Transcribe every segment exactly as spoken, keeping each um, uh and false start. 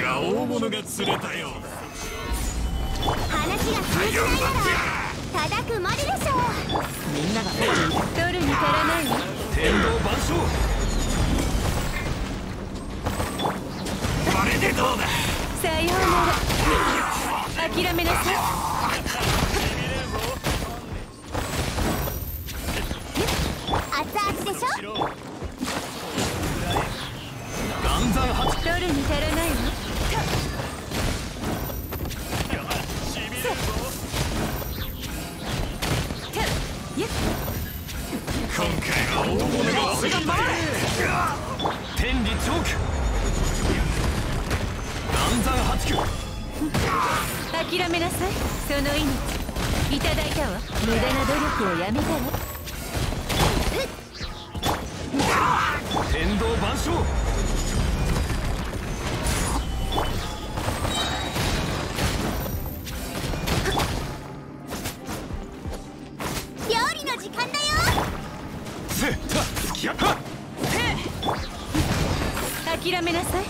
回は大物が釣れたようだ。 話が通じないなら叩くまででしょう。 みんなが取るに足らないわ。 天道万象。これでどうだ。 さようなら。諦めなさい。 熱々でしょ。 岩山八取るに足らないわ。 今回は大物が釣れたよ。天理チョーク。岩山八九。 諦めなさい。その命いただいたわ。無駄な努力をやめたら。 天道万象。 料理の時間だよ。 せった付き合った諦めなさい。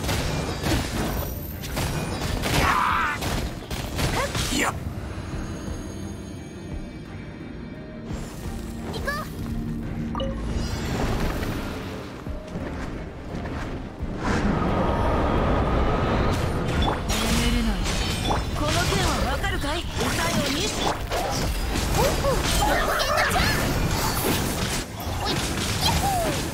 いや行こう。 眠るのよ。この件はわかるかい。歌よにおっほ冒険のチャンス。おいヤッホー。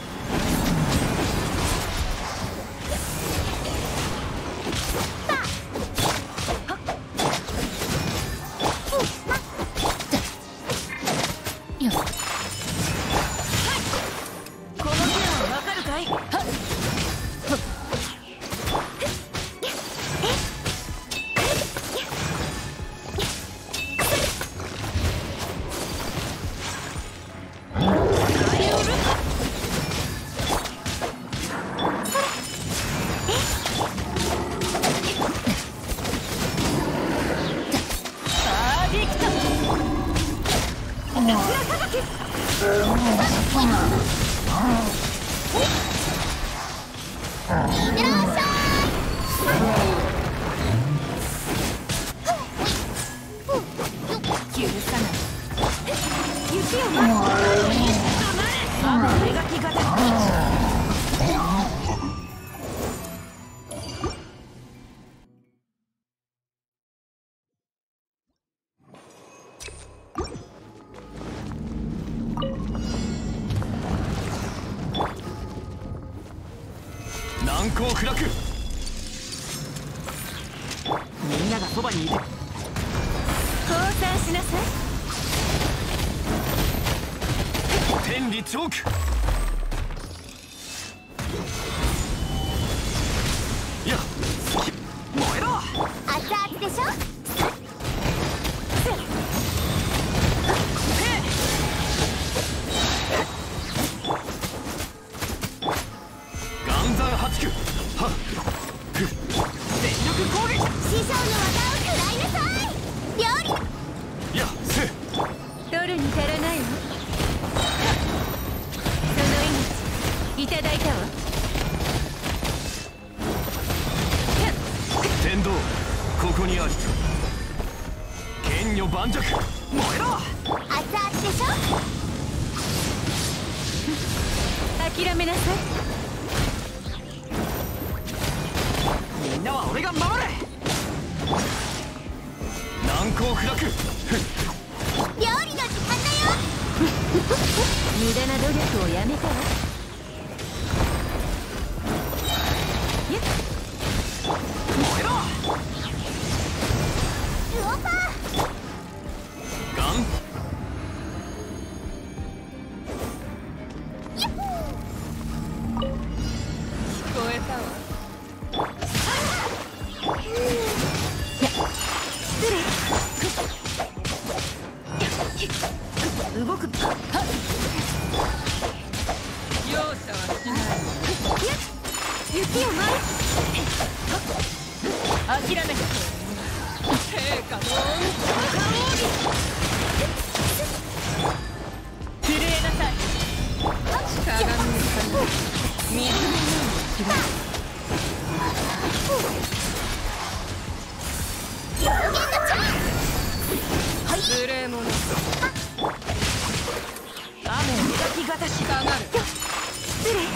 難攻不落。 みんながそばにいる。降参しなさい。 天理チョーク。いや燃えろ。 熱々でしょ。 岩山八九。はっ全力攻撃。 師匠の技を食らいなさい。料理。 いやせ取るに足らないわ。その命いただいたわ。 天道ここにある。剣女盤石。燃えろ。 熱々でしょ。 諦めなさい。 みんなは俺が守れ。難攻不落。 料理の時間だよ。 無駄な努力をやめたわ。やっ燃えろ。 ルオパー。 ガンヤッホー。 聞こえたわ。 動く。 表現のチャンはい無礼者雨描きがたしかがる失礼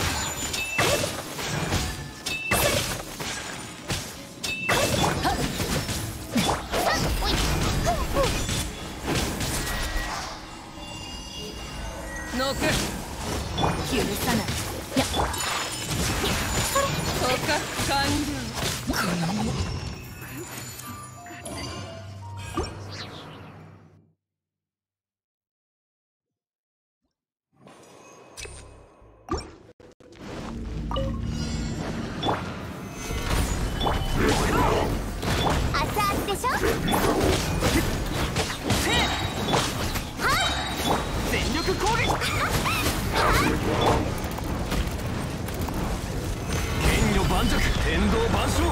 ノック許さないやそれ捕獲完了この熱々でしょ全力攻撃剣女盤石天道万象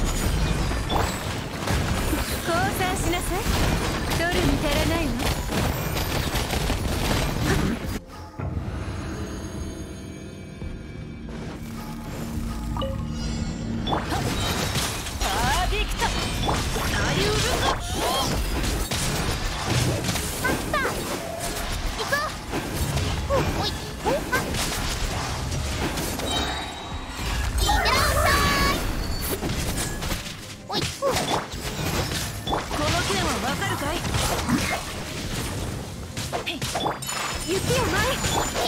降参しなさい取るに足らないわパーディクトサリウルゾあった行こうおおいおあいってらっしゃいおいこの剣はわかるかいへい雪や舞